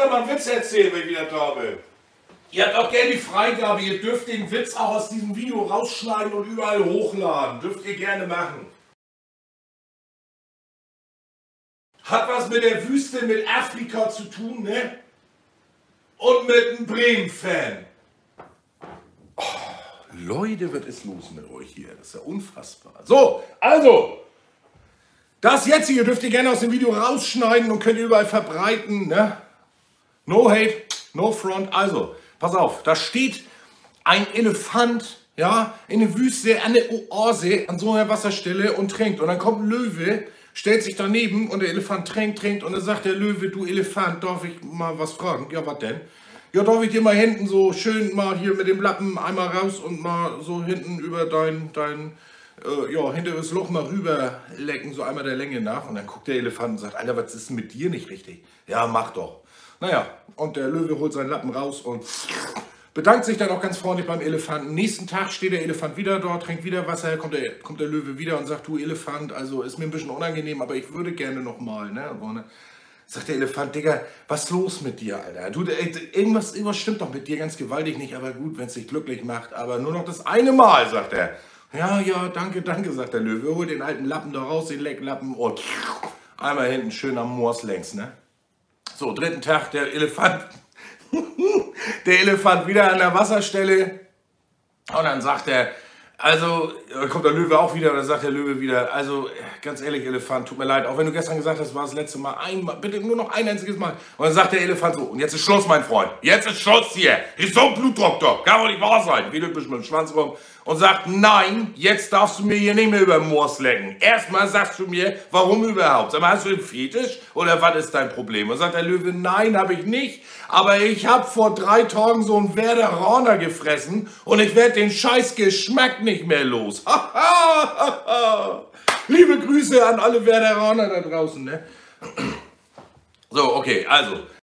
doch mal einen Witz erzählen, wenn ich wieder da bin. Ihr habt auch gerne die Freigabe, ihr dürft den Witz auch aus diesem Video rausschneiden und überall hochladen. Dürft ihr gerne machen. Hat was mit der Wüste, mit Afrika zu tun, ne? Und mit einem Bremen-Fan. Oh, Leute, was ist los mit euch hier? Das ist ja unfassbar. So, also, das jetzt hier dürft ihr gerne aus dem Video rausschneiden und könnt ihr überall verbreiten, ne? No hate, no front. Also, pass auf, da steht ein Elefant, ja, in der Wüste, an der Oase, an so einer Wasserstelle und trinkt. Und dann kommt ein Löwe, stellt sich daneben und der Elefant trinkt und dann sagt der Löwe, du Elefant, darf ich mal was fragen? Ja, was denn? Ja, darf ich dir mal hinten so schön mal hier mit dem Lappen einmal raus und mal so hinten über dein hinteres Loch mal rüber lecken, so einmal der Länge nach. Und dann guckt der Elefant und sagt, Alter, was ist denn mit dir nicht richtig? Ja, mach doch. Naja, und der Löwe holt seinen Lappen raus und bedankt sich dann auch ganz freundlich beim Elefanten. Nächsten Tag steht der Elefant wieder dort, trinkt wieder Wasser, kommt der Löwe wieder und sagt, du Elefant, also ist mir ein bisschen unangenehm, aber ich würde gerne nochmal, ne? Sagt der Elefant, Digga, was ist los mit dir, Alter? Du, irgendwas stimmt doch mit dir ganz gewaltig nicht, aber gut, wenn es dich glücklich macht, aber nur noch das eine Mal, sagt er. Ja, danke, sagt der Löwe, holt den alten Lappen da raus, den Lecklappen und einmal hinten schön am Moors längs, ne? So, dritten Tag, der Elefant wieder an der Wasserstelle und dann sagt er, also, kommt der Löwe auch wieder und dann sagt der Löwe wieder, also, ganz ehrlich, Elefant, tut mir leid, auch wenn du gestern gesagt hast, war das letzte Mal einmal, bitte nur noch ein einziges Mal. Und dann sagt der Elefant so, und jetzt ist Schluss, mein Freund, jetzt ist Schluss hier, ich so ein Blutdoktor, kann wohl nicht wahr sein, wedelt ein bisschen mit dem Schwanz rum und sagt, nein, jetzt darfst du mir hier nicht mehr über den Moors lecken. Erstmal sagst du mir, warum überhaupt? Sag mal, hast du einen Fetisch oder was ist dein Problem? Und sagt der Löwe, nein, habe ich nicht, aber ich habe vor 3 Tagen so einen Werderaner gefressen und ich werde den scheiß Geschmack nicht mehr los. Liebe Grüße an alle Werderaner da draußen, ne? So, okay, also,